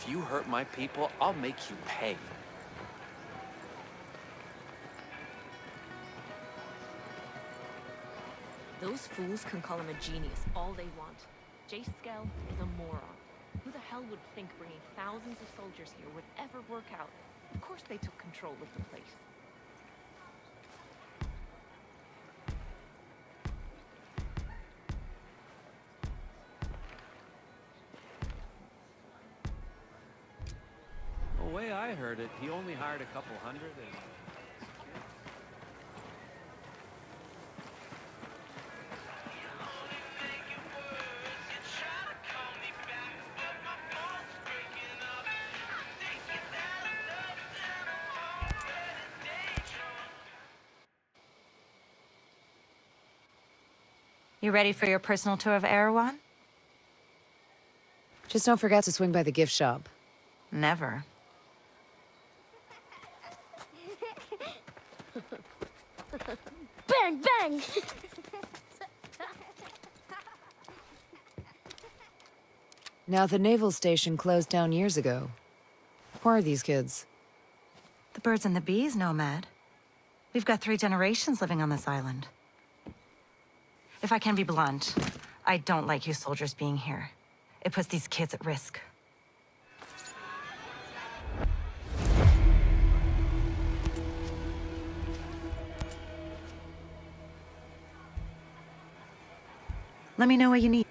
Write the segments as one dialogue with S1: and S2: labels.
S1: you hurt my people, I'll make you pay.
S2: Those fools can call him a genius all they want. Jace Skell is a moron. Who the hell would think bringing thousands of soldiers here would ever work out? Of course they took control of the place.
S1: The way I heard it, he only hired a couple hundred and...
S3: You ready for your personal tour of Erewhon?
S4: Just don't forget to swing by the gift shop.
S3: Never.
S5: Bang, bang!
S4: Now, the naval station closed down years ago. Who are these kids?
S3: The birds and the bees, Nomad. We've got 3 generations living on this island. If I can be blunt, I don't like you soldiers being here. It puts these kids at risk. Let me know what you need.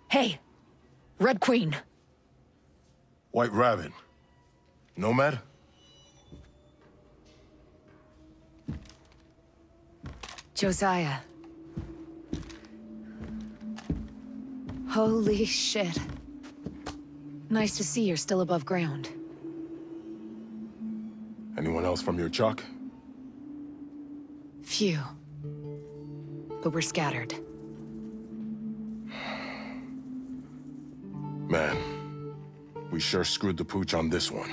S4: Hey! Red Queen!
S5: White Rabbit. Nomad?
S4: Josiah. Holy shit. Nice to see you're still above ground.
S5: Anyone else from your chalk?
S4: Few. But we're scattered.
S5: Man, we sure screwed the pooch on this one.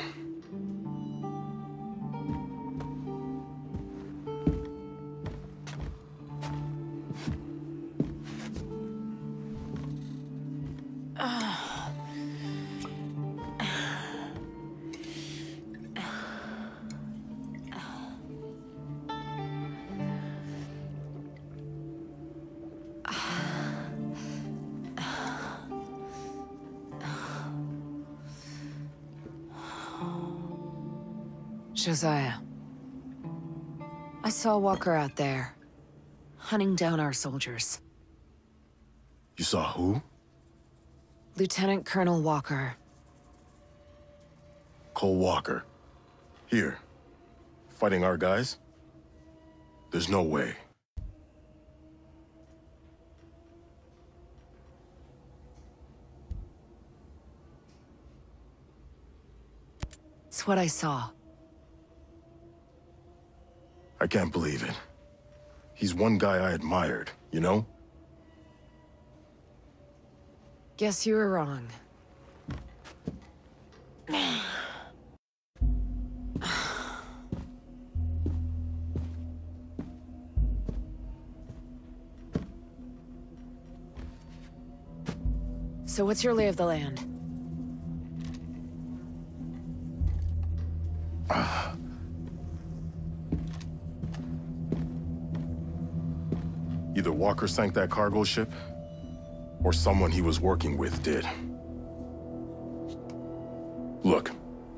S4: Josiah. I saw Walker out there, hunting down our soldiers.
S5: You saw who?
S4: Lieutenant Colonel Walker.
S5: Cole Walker. Here. Fighting our guys? There's no way.
S4: It's what I saw.
S5: I can't believe it. He's one guy I admired, you know?
S4: Guess you were wrong. So what's your lay of the land?
S5: Either Walker sank that cargo ship, or someone he was working with did. Look.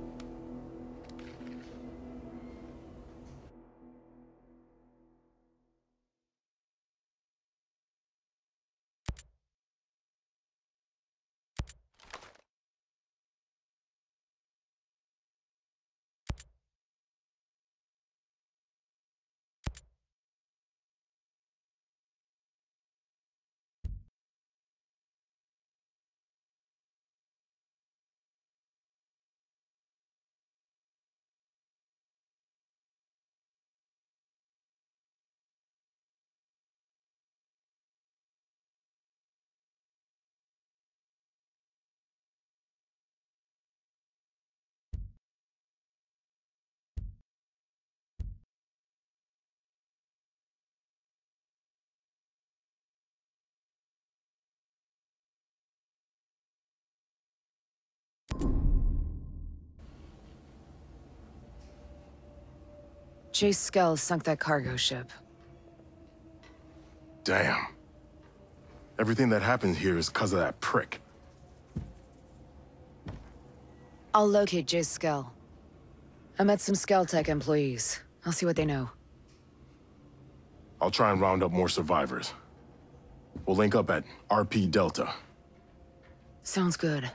S4: Jace Skell sunk that cargo ship.
S5: Damn. Everything that happened here is because of that prick.
S4: I'll locate Jace Skell. I met some Skelltech employees. I'll see what they know.
S5: I'll try and round up more survivors. We'll link up at RP Delta.
S4: Sounds good.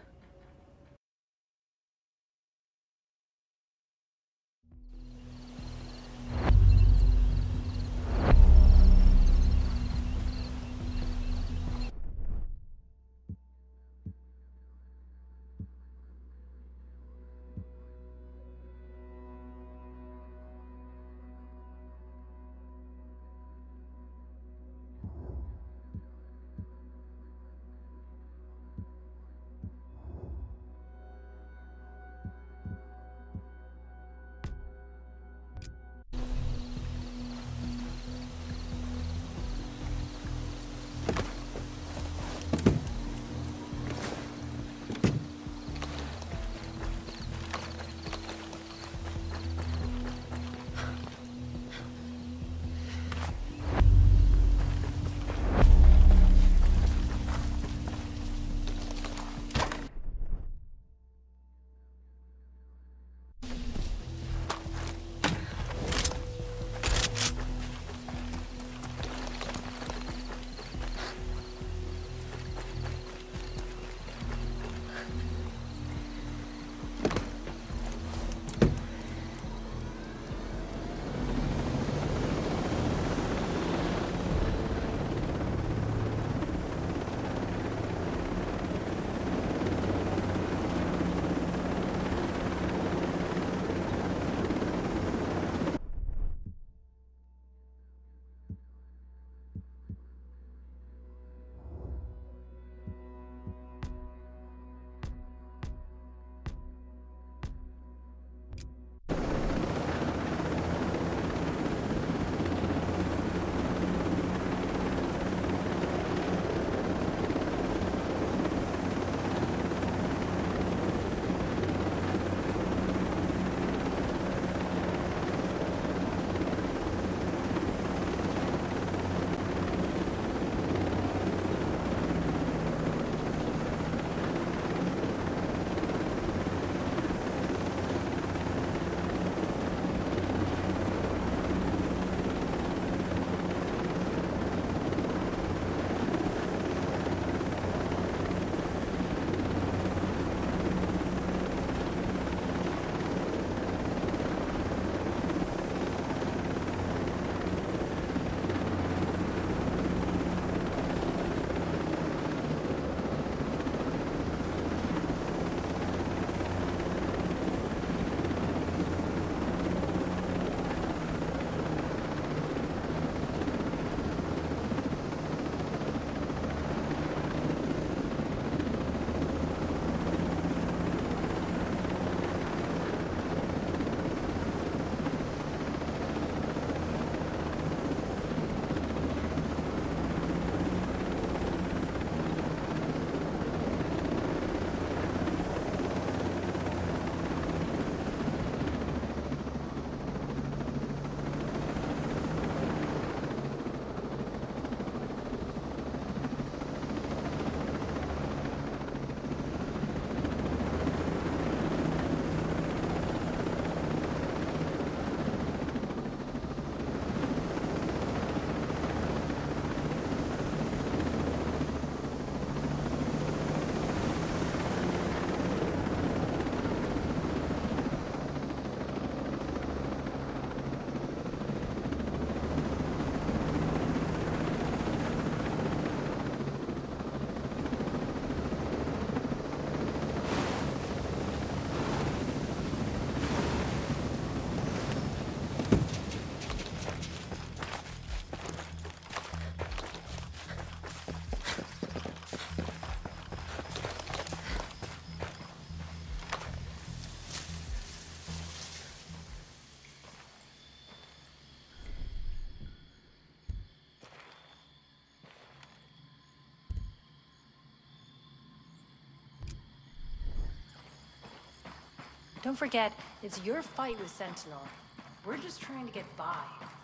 S6: Don't forget, it's your fight with Sentinel. We're just trying to get by.